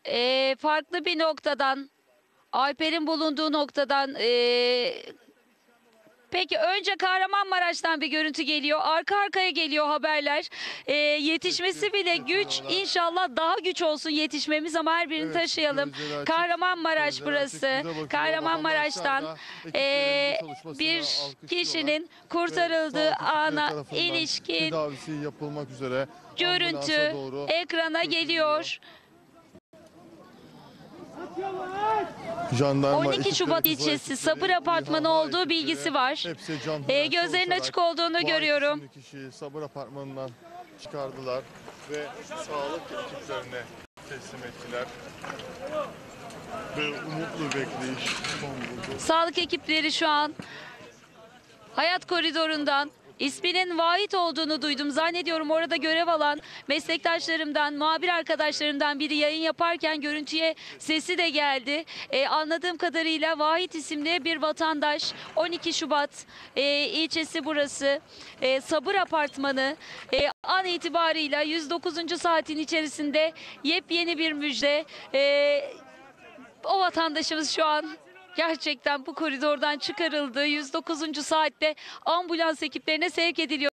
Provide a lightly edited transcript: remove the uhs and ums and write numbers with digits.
farklı bir noktadan, Alper'in bulunduğu noktadan, peki önce Kahramanmaraş'tan bir görüntü geliyor. Arka arkaya geliyor haberler. Yetişmesi bile güç. İnşallah daha güç olsun yetişmemiz ama her birini taşıyalım. Kahramanmaraş burası. Kahramanmaraş'tan bir kişinin kurtarıldığı ana ilişkin tedavisi yapılmak üzere görüntü ekrana geliyor. Jandarma 12 Şubat ilçesi Sabır Apartmanı olduğu bilgisi var. Gözlerin açık olduğunu görüyorum. Kişiyi Sabır Apartmanı'ndan çıkardılar ve sağlık ekiplerine teslim ettiler. Ve umutlu bekleyiş son buldu. Sağlık ekipleri şu an hayat koridorundan isminin Vahit olduğunu duydum. Zannediyorum orada görev alan meslektaşlarımdan, muhabir arkadaşlarımdan biri yayın yaparken görüntüye sesi de geldi. Anladığım kadarıyla Vahit isimli bir vatandaş 12 Şubat ilçesi burası. Sabır Apartmanı an itibarıyla 109. saatin içerisinde yepyeni bir müjde. O vatandaşımız şu an gerçekten bu koridordan çıkarıldı. 109. saatte ambulans ekiplerine sevk ediliyor.